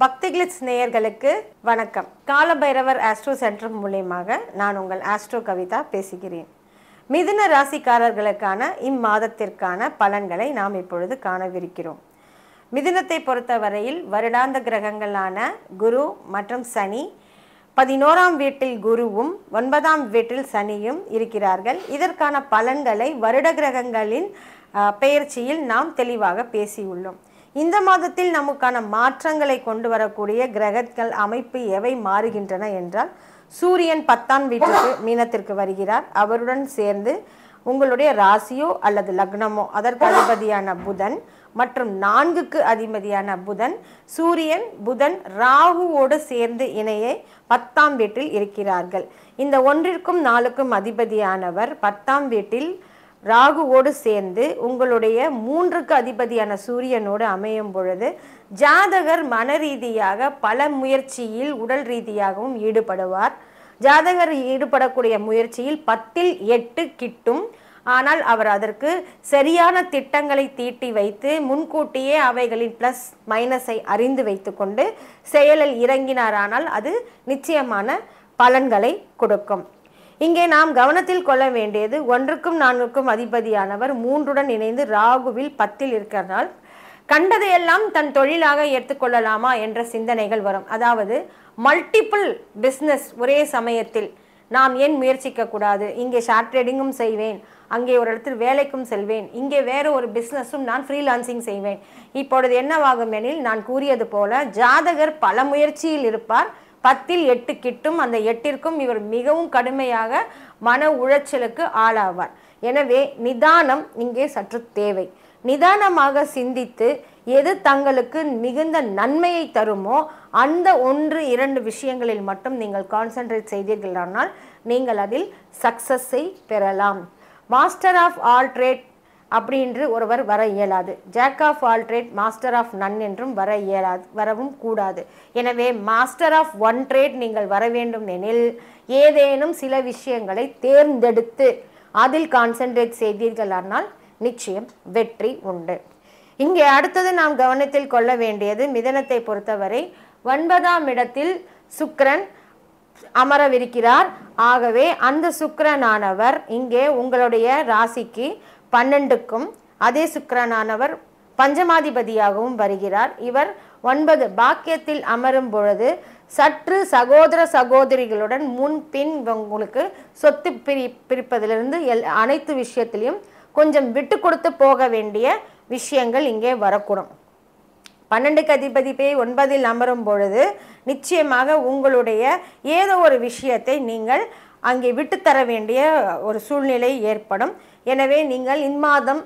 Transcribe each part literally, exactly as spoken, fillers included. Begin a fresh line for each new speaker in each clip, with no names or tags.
பக்தி கிளிட்ஸ் நேயர்களுக்கு வணக்கம். காலபைரவர் ஆஸ்ட்ரோ சென்டர் மூலமாக நான் உங்கள் ஆஸ்ட்ரோ கவிதா பேசுகிறேன். மிதுன ராசிக்காரர்களுக்கான இம்மாதத்திற்கான பலன்களை நாம் இப்பொழுது காணவிருக்கிறோம். மிதுனத்தை பொறுத்தவரையில் வருடாந்த கிரகங்களான குரு மற்றும் சனி, பதினோராம் வீட்டில் குருவும் ஒன்பதாம் வீட்டில் சனியும் இருக்கிறார்கள். இதற்கான பலன்களை வருட கிரகங்களின் பெயர்ச்சியில் நாம் தெளிவாக பேசியுள்ளோம். இந்த மாதத்தில் நமக்கான மாற்றங்களை கொண்டு வரக்கூடிய கிரகங்கள் அமைப்பு எவை மாறுகின்றன என்றால், சூரியன் பத்தாம் வீட்டுக்கு மீனத்திற்கு வருகிறார். அவருடன் சேர்ந்து உங்களுடைய ராசியோ அல்லது லக்னமோ அதற்கு அதிபதியான புதன் மற்றும் நான்குக்கு அதிபதியான புதன், சூரியன் புதன் ராகுவோடு சேர்ந்து இணைய பத்தாம் வீட்டில் இருக்கிறார்கள். இந்த ஒன்றிற்கும் நாலுக்கும் அதிபதியானவர் பத்தாம் வீட்டில் ராகுவோடு சேர்ந்து உங்களுடைய மூன்றுக்கு அதிபதியான சூரியனோடு அமையும் பொழுது ஜாதகர் மன ரீதியாக பல முயற்சியில் உடல் ரீதியாகவும் ஈடுபடுவார். ஜாதகர் ஈடுபடக்கூடிய முயற்சியில் பத்தில் எட்டு கிட்டும். ஆனால் அவர் அதற்கு சரியான திட்டங்களை தீட்டி வைத்து முன்கூட்டியே அவைகளின் பிளஸ் மைனஸை அறிந்து வைத்து கொண்டு செயலில் இறங்கினாரானால் அது நிச்சயமான பலன்களை கொடுக்கும். இங்கே நாம் கவனத்தில் கொள்ள வேண்டியது, ஒன்றுக்கும் நான்குக்கும் அதிபதியானவர் மூன்றுடன் இணைந்து ராகுவில் பத்தில் இருக்கிறதால் கண்டதையெல்லாம் தன் தொழிலாக எடுத்துக்கொள்ளலாமா என்ற சிந்தனைகள் வரும். அதாவது மல்டிபிள் பிஸ்னஸ் ஒரே சமயத்தில் நாம் ஏன் முயற்சிக்க கூடாது? இங்கே ஷார்ட் ட்ரேடிங்கும் செய்வேன், அங்கே ஒரு இடத்தில் வேலைக்கும் செல்வேன், இங்கே வேறு ஒரு பிஸ்னஸும் நான் ஃப்ரீலான்சிங் செய்வேன். இப்பொழுது என்னவாகும் எனில், நான் கூறியது போல ஜாதகர் பல முயற்சியில் இருப்பார். பத்தில் எட்டு கிட்டும். அந்த எட்டிற்கும் இவர் மிகவும் கடுமையாக மன உளைச்சலுக்கு ஆளாவார். எனவே நிதானம் இங்கே சற்று தேவை. நிதானமாக சிந்தித்து எது தங்களுக்கு மிகுந்த நன்மையை தருமோ அந்த ஒன்று இரண்டு விஷயங்களில் மட்டும் நீங்கள் கான்சென்ட்ரேட் செய்தீர்களானால் நீங்கள் அதில் சக்சஸை பெறலாம். மாஸ்டர் ஆஃப் ஆல் ட்ரேட் அப்படின்று ஒருவர் வர இயலாது. Jack of all trade master of none என்றும் வர இயலாது, வரவும் கூடாது. எனவே மாஸ்டர் ஆஃப் ஒன் ட்ரேட் நீங்கள் வர வேண்டும் எனில் ஏதேனும் சில விஷயங்களை தேர்ந்தெடுத்து அதில் கான்சென்ட்ரேட் செய்தீர்களானால் நிச்சயம் வெற்றி உண்டு. இங்கே அடுத்தது நாம் கவனத்தில் கொள்ள வேண்டியது, மிதனத்தை பொறுத்தவரை ஒன்பதாம் இடத்தில் சுக்கிரன் அமரவிருக்கிறார். ஆகவே அந்த சுக்கிரனானவர் இங்கே உங்களுடைய ராசிக்கு பன்னெண்டுக்கும், அதே சுக்கிரனானவர் பஞ்சமாதிபதியாகவும் வருகிறார். இவர் ஒன்பது பாக்கியத்தில் அமரும் பொழுது சற்று சகோதர சகோதரிகளுடன் முன்பின் உங்களுக்கு சொத்து பிரி பிரிப்பதிலிருந்து எல் அனைத்து விஷயத்திலையும் கொஞ்சம் விட்டு கொடுத்து போக வேண்டிய விஷயங்கள் இங்கே வரக்கூடும். பன்னெண்டுக்கு அதிபதி போய் ஒன்பதில் அமரும் பொழுது நிச்சயமாக உங்களுடைய ஏதோ ஒரு விஷயத்தை நீங்கள் அங்கே விட்டு தர வேண்டிய ஒரு சூழ்நிலை ஏற்படும். எனவே நீங்கள் இம்மாதம்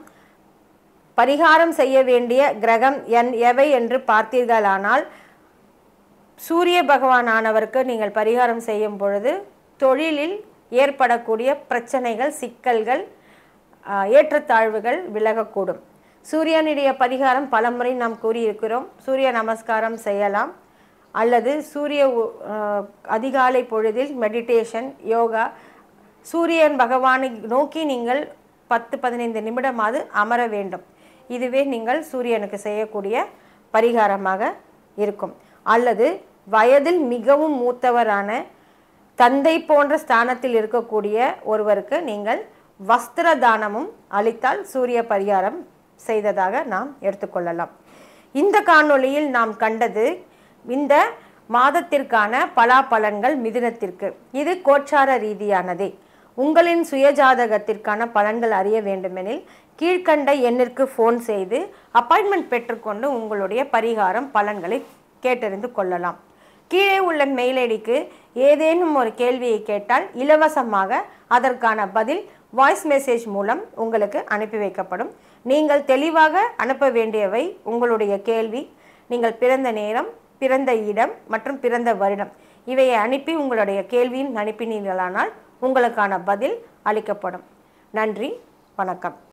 பரிகாரம் செய்ய வேண்டிய கிரகம் என் எவை என்று பார்த்தீர்களானால், சூரிய பகவானானவருக்கு நீங்கள் பரிகாரம் செய்யும் பொழுது தொழிலில் ஏற்படக்கூடிய பிரச்சனைகள், சிக்கல்கள், ஏற்றத்தாழ்வுகள் விலகக்கூடும். சூரியனுடைய பரிகாரம் பலமுறை நாம் கூறியிருக்கிறோம். சூரிய நமஸ்காரம் செய்யலாம், அல்லது சூரிய அதிகாலை பொழுதில் மெடிடேஷன், யோகா, சூரியன் பகவானை நோக்கி நீங்கள் பத்து பதினைந்து நிமிடமாவது அமர வேண்டும். இதுவே நீங்கள் சூரியனுக்கு செய்யக்கூடிய பரிகாரமாக இருக்கும். அல்லது வயதில் மிகவும் மூத்தவரான தந்தை போன்ற ஸ்தானத்தில் இருக்கக்கூடிய ஒருவருக்கு நீங்கள் வஸ்திர தானமும் அளித்தால் சூரிய பரிகாரம் செய்ததாக நாம் எடுத்துக்கொள்ளலாம். இந்த காணொளியில் நாம் கண்டது இந்த மாதத்திற்கான பலாபலன்கள் மிதுனத்திற்கு. இது கோச்சார ரீதியானதே. உங்களின் சுயஜாதகத்திற்கான பலன்கள் அறிய வேண்டுமெனில் கீழ்கண்ட எண்ணிற்கு ஃபோன் செய்து அப்பாயின்மெண்ட் பெற்றுக்கொண்டு உங்களுடைய பரிகாரம் பலன்களை கேட்டறிந்து கொள்ளலாம். கீழே உள்ள மெயில் ஐடிக்கு ஏதேனும் ஒரு கேள்வியை கேட்டால் இலவசமாக அதற்கான பதில் வாய்ஸ் மெசேஜ் மூலம் உங்களுக்கு அனுப்பி வைக்கப்படும். நீங்கள் தெளிவாக அனுப்ப வேண்டியவை உங்களுடைய கேள்வி, நீங்கள் பிறந்த நேரம், பிறந்த இடம் மற்றும் பிறந்த வருடம், இவையை அனுப்பி உங்களுடைய கேள்வியின் அனுப்பினீர்களானால் உங்களுக்கான பதில் அளிக்கப்படும். நன்றி, வணக்கம்.